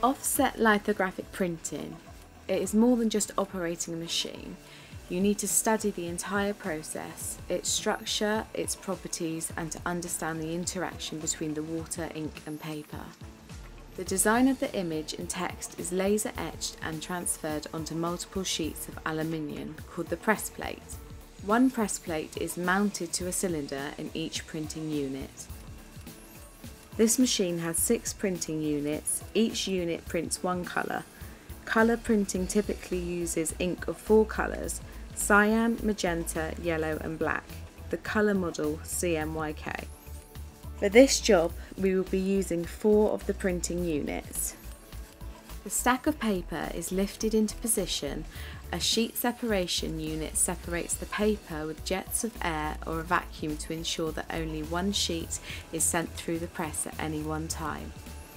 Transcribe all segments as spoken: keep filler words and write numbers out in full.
Offset lithographic printing. It is more than just operating a machine. You need to study the entire process, its structure, its properties, and to understand the interaction between the water, ink and paper. The design of the image and text is laser etched and transferred onto multiple sheets of aluminium called the press plate. One press plate is mounted to a cylinder in each printing unit. This machine has six printing units. Each unit prints one colour. Colour printing typically uses ink of four colours: cyan, magenta, yellow and black. The colour model C M Y K. For this job we will be using four of the printing units. The stack of paper is lifted into position. A sheet separation unit separates the paper with jets of air or a vacuum to ensure that only one sheet is sent through the press at any one time.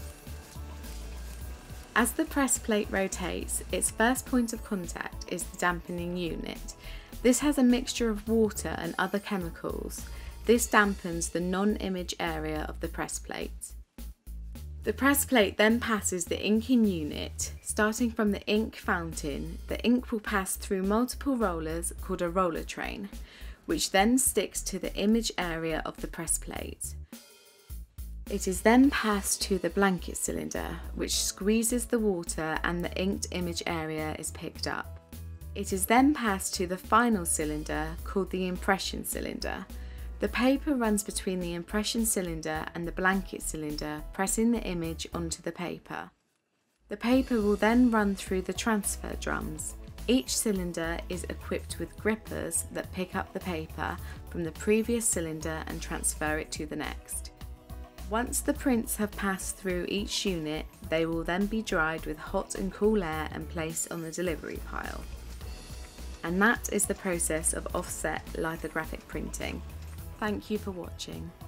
As the press plate rotates, its first point of contact is the dampening unit. This has a mixture of water and other chemicals. This dampens the non-image area of the press plate. The press plate then passes the inking unit. Starting from the ink fountain, the ink will pass through multiple rollers called a roller train, which then sticks to the image area of the press plate. It is then passed to the blanket cylinder, which squeezes the water and the inked image area is picked up. It is then passed to the final cylinder called the impression cylinder. The paper runs between the impression cylinder and the blanket cylinder, pressing the image onto the paper. The paper will then run through the transfer drums. Each cylinder is equipped with grippers that pick up the paper from the previous cylinder and transfer it to the next. Once the prints have passed through each unit, they will then be dried with hot and cool air and placed on the delivery pile. And that is the process of offset lithographic printing. Thank you for watching.